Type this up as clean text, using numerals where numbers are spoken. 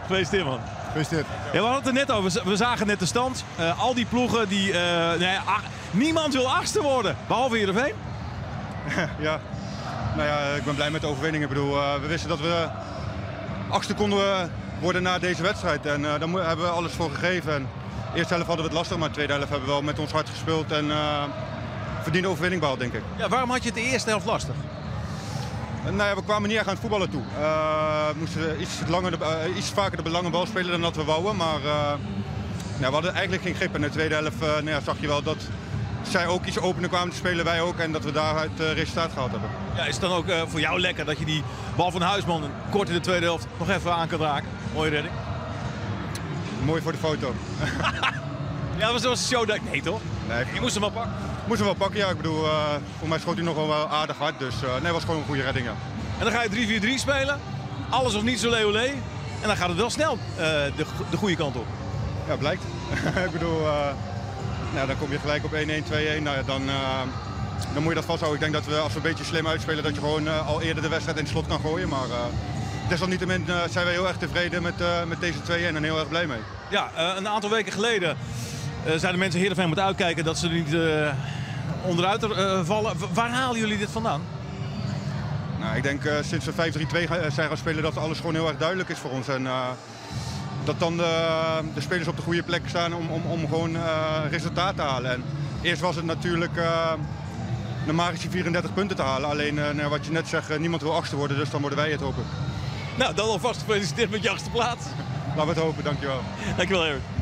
Gefeliciteerd, man. Gefeliciteerd. Ja, we hadden het er net over. We zagen net de stand. Al die ploegen die... niemand wil achtste worden, behalve Heerenveen. Ja. Nou ja, ik ben blij met de overwinning. Ik bedoel, we wisten dat we achtste konden worden na deze wedstrijd. En daar hebben we alles voor gegeven. En de eerste helft hadden we het lastig, maar de tweede helft hebben we wel met ons hart gespeeld. En verdiende overwinning behaald, denk ik. Ja, waarom had je het de eerste helft lastig? Nou ja, we kwamen niet echt aan het voetballen toe. We moesten iets vaker de lange bal spelen dan dat we wouden. Maar we hadden eigenlijk geen grip. En in de tweede helft zag je wel dat zij ook iets opener kwamen te spelen, wij ook. En dat we daaruit resultaat gehaald hebben. Ja, is het dan ook voor jou lekker dat je die bal van Huisman kort in de tweede helft nog even aan kan raken? Mooie redding. Mooi voor de foto. Ja, dat was een showdag. Nee toch? Nee, je moest hem wel pakken. Moest hem wel pakken, ja. Ik bedoel, voor mij schoot hij nog wel aardig hard. Dus het was gewoon een goede redding, ja. En dan ga je 3-4-3 spelen. Alles of niet zo leolé. En dan gaat het wel snel de goede kant op. Ja, blijkt. Ik bedoel, dan kom je gelijk op 1-1, 2-1. Nou ja, dan moet je dat vasthouden. Ik denk dat we, als we een beetje slim uitspelen, dat je gewoon al eerder de wedstrijd in het slot kan gooien. Maar desalniettemin zijn wij heel erg tevreden met deze 2-1 en heel erg blij mee. Ja, een aantal weken geleden zeiden mensen Heerenveen moeten uitkijken dat ze er niet onderuit vallen. Waar halen jullie dit vandaan? Nou, ik denk sinds we 5-3-2 zijn gaan spelen dat alles gewoon heel erg duidelijk is voor ons. En dat dan de spelers op de goede plek staan om gewoon resultaat te halen. En eerst was het natuurlijk de magische 34 punten te halen. Alleen wat je net zegt, niemand wil achtste worden, dus dan worden wij het, hoop ik. Nou, dan alvast gefeliciteerd met je achtste plaats. Laten we het hopen, dankjewel. Dankjewel, Erwin.